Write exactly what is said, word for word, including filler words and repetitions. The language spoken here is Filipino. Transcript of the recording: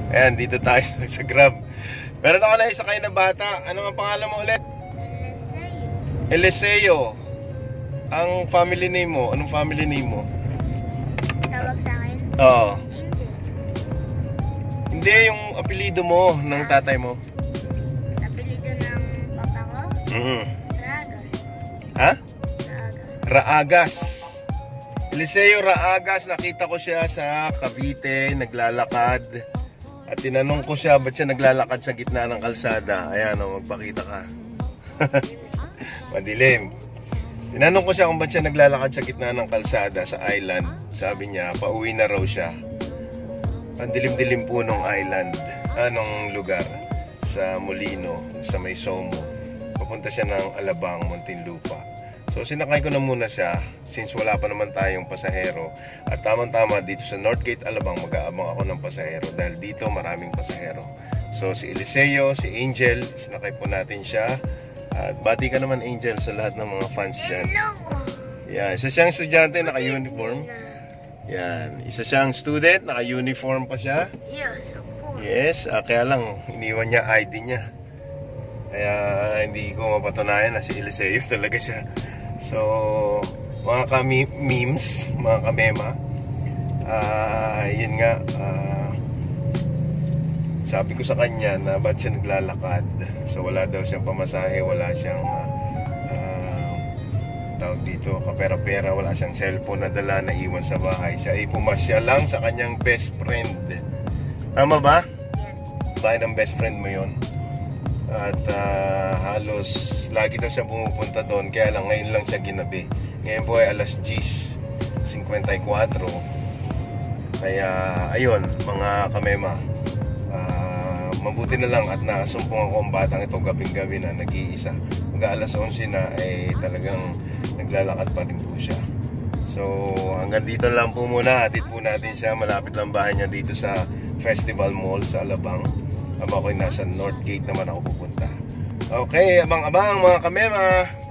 Ayan, dito tayo sa Grab. Meron ako na isa kayo na bata. Ano ang pangalan mo ulit? Eliseo. Eliseo. Ang family name mo, anong family name mo? Tawag sa akin? Oo. Angel. Hindi, yung apelido mo ng tatay mo. Apelido ng papa ko? Mm. Raga. Ha? Raga. Raagas. Eliseo Raagas, nakita ko siya sa Cavite, naglalakad. At tinanong ko siya, ba't siya naglalakad sa gitna ng kalsada? Ayan o, magpakita ka. Madilim. Tinanong ko siya kung ba't siya naglalakad sa gitna ng kalsada sa island. Sabi niya, pauwi na raw siya. Ang dilim-dilim po nung island, anong lugar, sa Molino, sa may Somo. Papunta siya ng Alabang, Muntinlupa. So sinakay ko na muna siya since wala pa naman tayong pasahero. At tamang-tama dito sa Northgate, Alabang, mag-aabang ako ng pasahero dahil dito maraming pasahero. So si Eliseo, si Angel, sinakay po natin siya. At bati ka naman, Angel, sa lahat ng mga fans dyan. Yeah, isa siyang estudyante, naka-uniform. Yan, isa siyang student, naka-uniform pa siya. Yes, of course. Yes, uh, kaya lang iniwan niya I D niya. Kaya hindi ko mapatunayan na si Eliseo talaga siya. So, mga ka-memes, mga ka-mema, uh, yun nga, uh, sabi ko sa kanya na ba't siya naglalakad. So, wala daw siyang pamasahe, wala siyang uh, uh, tawag dito, kapera-pera, wala siyang cellphone na dala na iwan sa bahay. Siya ay pumasya lang sa kanyang best friend. Tama ba? Yes. Bahay ng best friend mo yun. At uh, halos lagi daw siya pumupunta doon. Kaya lang ngayon lang siya ginabi. Ngayon po ay alas diyes fifty-four. Kaya ayun mga kamema, uh, mabuti na lang at nakasumpungan ko ang batang ito gabing-gabi na nag-iisa. Hanggang alas onse na ay talagang naglalakad pa rin po siya. So hanggang dito lang po muna. Atid po natin siya. Malapit lang bahay niya dito sa Festival Mall sa Alabang. Habang ako'y nasa Northgate naman ako pupunta. Okay, abang-abang mga kamema.